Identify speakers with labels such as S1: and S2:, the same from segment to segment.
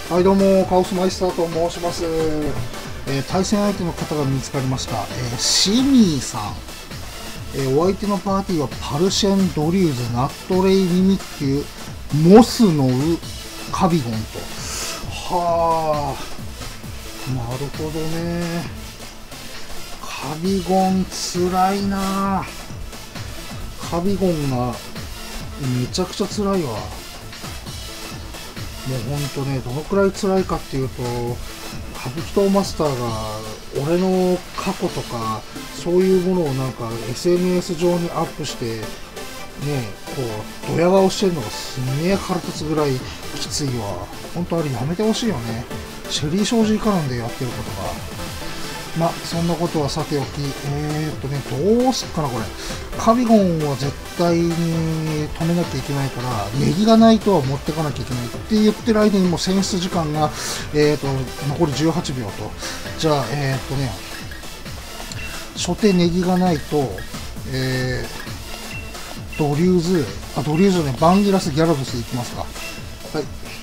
S1: はいどうも、カオスマイスターと申します。対戦相手の方が見つかりました。シミーさん。お相手のパーティーはパルシェン、ドリューズ、ナットレイ、ミミッキュ、モスノウ、カビゴンと。はあ、なるほどね。カビゴンつらいな。カビゴンがめちゃくちゃつらいわ。もうほんとね、どのくらい辛いかっていうと、歌舞伎町マスターが俺の過去とかそういうものをなんか SNS 上にアップしてね、こうドヤ顔してるのがすんげえ腹立つぐらいきついわ。ほんとあれやめてほしいよね。シェリー商事絡んでやってることが。まあそんなことはさておき、どうすっかなこれ。カビゴンは絶対に止めなきゃいけないから、ネギがないとは持ってかなきゃいけないって言ってる間にもう選出時間が、残り18秒と。じゃあ、初手ネギがないと、ドリューズね、バンギラス、ギャラドスいきますか。はい。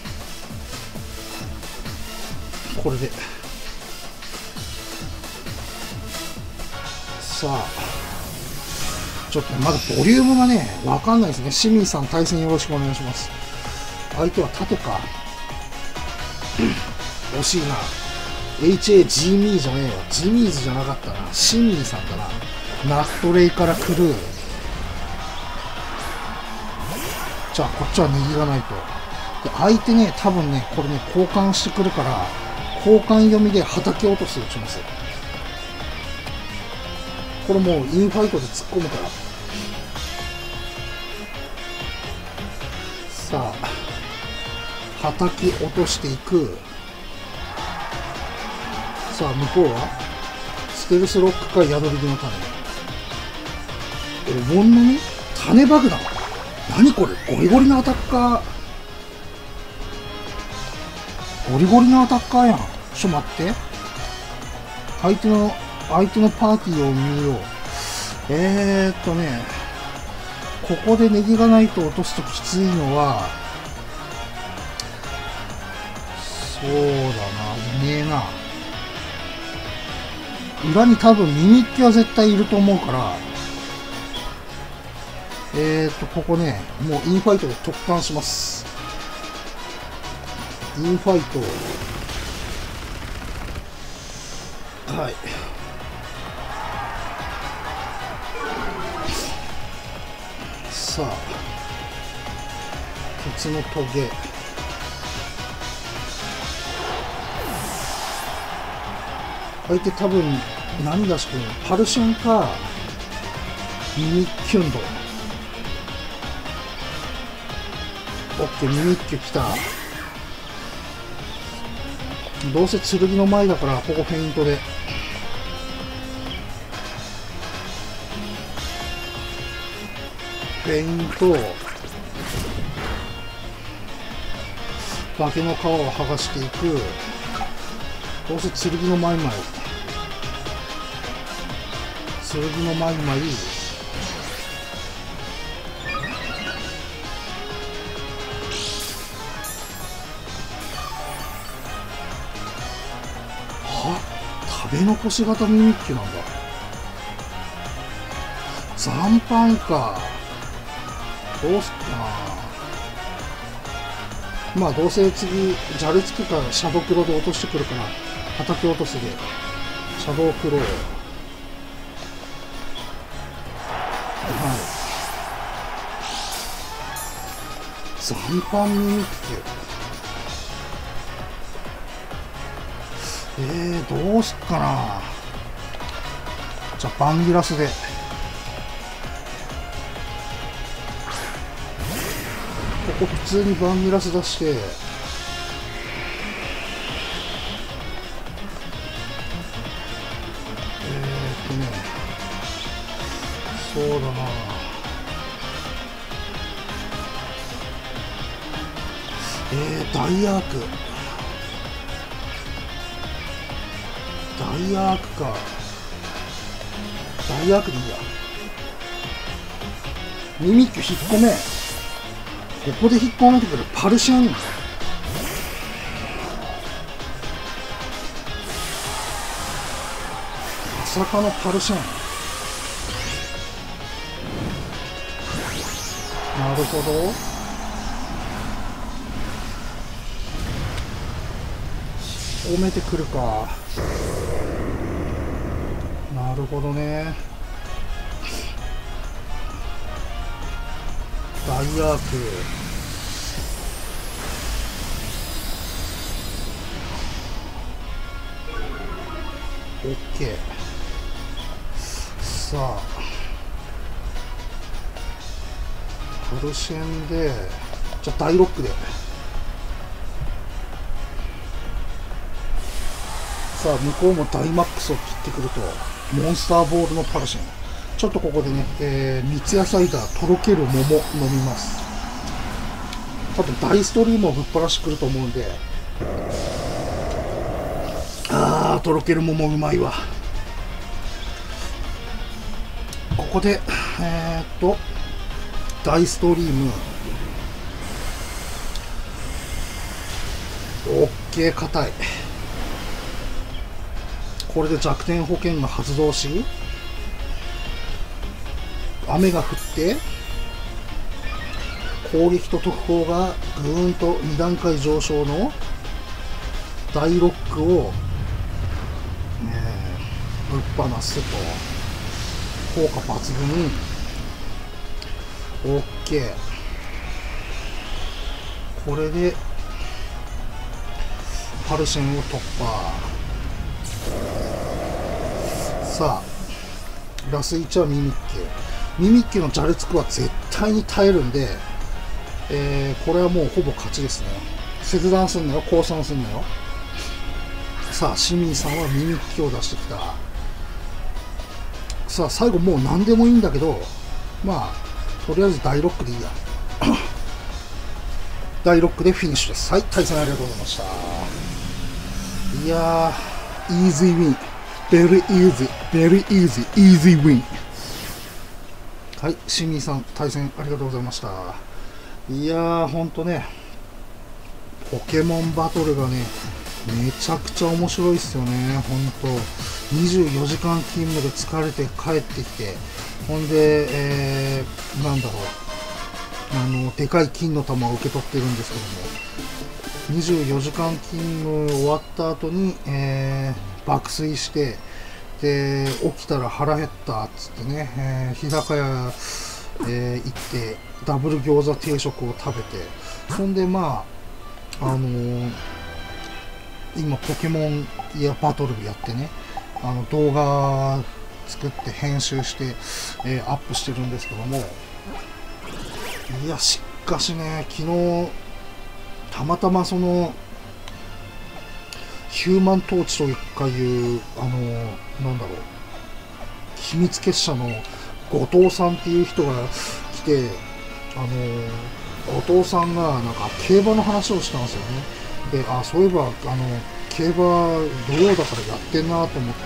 S1: これで。さあ、ちょっとまだボリュームがね、わかんないですね。清水さん対戦よろしくお願いします。相手は縦か。惜しいな。HA ジーミーじゃねえよ。ジミーズじゃなかったな。清水さんだな。ナットレイから来る。じゃあ、こっちはネギがないと。で、相手ね、多分ね、これね、交換してくるから、交換読みで畑落とし打ちます。これもうインファイトで突っ込むから。さあ、はたき落としていく。さあ、向こうはステルスロックか宿り木の種。お盆のね、種爆弾。何これ、ゴリゴリのアタッカー。ゴリゴリのアタッカーやん。ちょ待って。相手のパーティーを見よう。ここでネギがないと落とすときついのは、そうだな、いねえな。裏に多分ミミッキュは絶対いると思うから、ここね、もうインファイトで突貫します。インファイト。はい。さあ、鉄のトゲ。相手多分何出してるの？パルションかミミッキュンド。オッケー、ミミッキュ来た。どうせ剣の前だからここフェイントで。フェイント、化けの皮を剥がしていく。どうせ剣のマイマイ、剣のマイマイ。は、食べ残し型ミミッキュなんだ。残飯か。どうすっかな。まあどうせ次ジャルつくかシャドウクロで落としてくるから叩き落とすでシャドウクロ。はい、残飯ミミッキュ。どうすっかな。じゃあバンギラスで。ここ普通にバンギラス出して、そうだな。ダイアーク。ダイアークか。ダイアークでいいや。ミミッキュ引っ込め。ここで引っ込めてくるパルシェン。 さかのパルシェン。なるほど。褒めてくるか。なるほどね。ダイアーク。オッケー。さあパルシェンで、じゃあ大ロックで。さあ向こうも大マックスを切ってくるとモンスターボールのパルシェン。ちょっとここでね、三ツ矢サイダーとろける桃飲みます。多分大ストリームをぶっ放してくると思うんで、とろける桃うまいわ。ここで大ストリーム。オッケー、硬い。これで弱点保険が発動し、雨が降って攻撃と特攻がぐーんと2段階上昇の大ロックを、ぶっ放すと効果抜群。 OK。 これでパルシェンを突破。さあラス1はミミッケ。ミミッケのジャレツクは絶対に耐えるんで、これはもうほぼ勝ちですね。切断すんなよ、降参すんなよ。さあシミーさんはミミッケを出してきた。さあ最後もう何でもいいんだけど、まあとりあえず大ロックでいいや。大ロックでフィニッシュです。はい、対戦ありがとうございました。いやー、イージーウィン。very easy, very easy, easy win。はい、シミーさん、対戦ありがとうございました。いやー、ほんとね、ポケモンバトルがね、めちゃくちゃ面白いっすよね、ほんと。24時間勤務で疲れて帰ってきて、ほんで、なんだろう、でかい金の玉を受け取ってるんですけども、24時間勤務終わった後に、爆睡して、で起きたら腹減ったっつってね、日高屋、行ってダブル餃子定食を食べて、そんでまあ今ポケモンバトルやってね、動画作って編集して、アップしてるんですけども、いやしかしね、昨日たまたまそのヒューマントーチとかいうなんだろう、秘密結社の後藤さんっていう人が来て、後藤さんがなんか競馬の話をしたんですよね。で、そういえば競馬土曜だからやってんなと思って、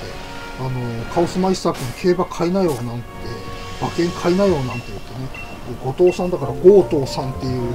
S1: カオスマイスター君競馬買いなよなんて、馬券買いなよなんて言ってね、後藤さんだから強盗さんっていう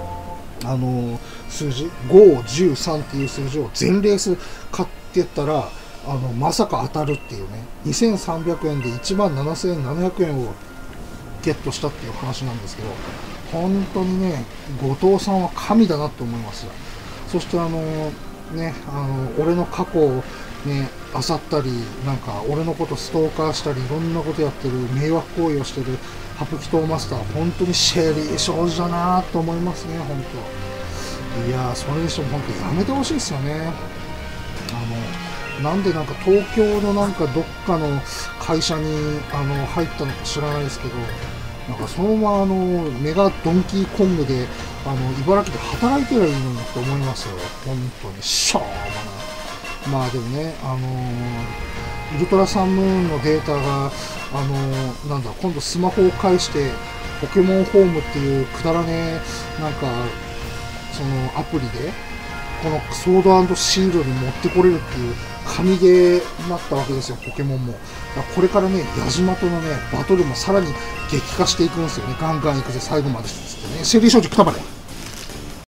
S1: 数字5、10、3っていう数字を全レース買ってったらまさか当たるっていうね、2300円で17700円をゲットしたっていう話なんですけど、本当にね、後藤さんは神だなと思います。そして俺の過去をね漁ったり、なんか俺のことストーカーしたり、いろんなことやってる、迷惑行為をしてるハプキトーマスター、本当にシェリー少女だなと思いますね、本当。いやー、それにしても本当やめてほしいですよね。なんでなんか東京のなんかどっかの会社に入ったのか知らないですけど、なんかそのままメガドンキーコングで茨城で働いてりゃいいのにって思いますよ、本当にしょうもない。まあでもね、ウルトラサンムーンのデータがなんだ、今度スマホを介してポケモンホームっていうくだらねえなんかそのアプリでこのソード&シールに持ってこれるっていう神ゲーになったわけですよ、ポケモンも。だからこれからね、矢島とのねバトルもさらに激化していくんですよね。ガンガンいくぜ最後までっつってね。シェリー少女くたばれ。